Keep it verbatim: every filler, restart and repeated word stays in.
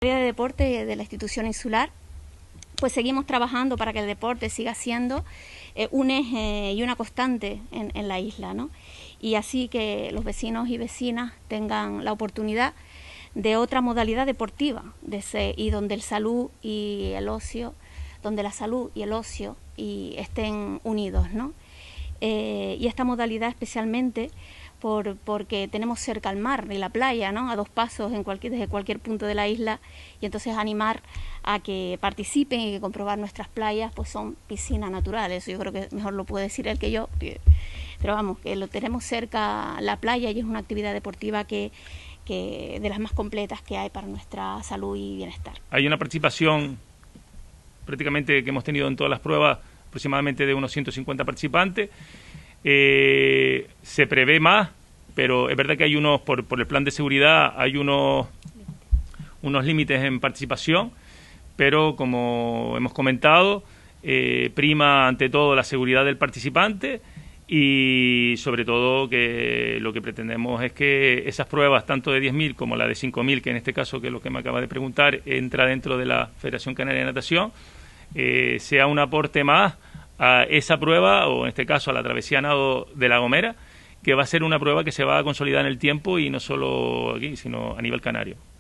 área de deporte de la institución insular, pues seguimos trabajando para que el deporte siga siendo eh, un eje y una constante en, en la isla, ¿no? Y así que los vecinos y vecinas tengan la oportunidad de otra modalidad deportiva de ese, y donde el salud y el ocio, donde la salud y el ocio y estén unidos, ¿no? Eh, y esta modalidad especialmente por, porque tenemos cerca el mar y la playa, ¿no? A dos pasos en cualquier, desde cualquier punto de la isla, y entonces animar a que participen y que comprobar nuestras playas pues son piscinas naturales. Yo creo que mejor lo puede decir él que yo, pero vamos, que lo tenemos cerca la playa y es una actividad deportiva que, que de las más completas que hay para nuestra salud y bienestar. Hay una participación prácticamente que hemos tenido en todas las pruebas, aproximadamente de unos ciento cincuenta participantes. Eh, se prevé más, pero es verdad que hay unos, por, por el plan de seguridad, hay unos, unos límites en participación, pero como hemos comentado, eh, prima ante todo la seguridad del participante y sobre todo que lo que pretendemos es que esas pruebas, tanto de diez mil como la de cinco mil, que en este caso, que es lo que me acaba de preguntar, entra dentro de la Federación Canaria de Natación, eh, sea un aporte más a esa prueba, o en este caso a la travesía nado de La Gomera, que va a ser una prueba que se va a consolidar en el tiempo y no solo aquí, sino a nivel canario.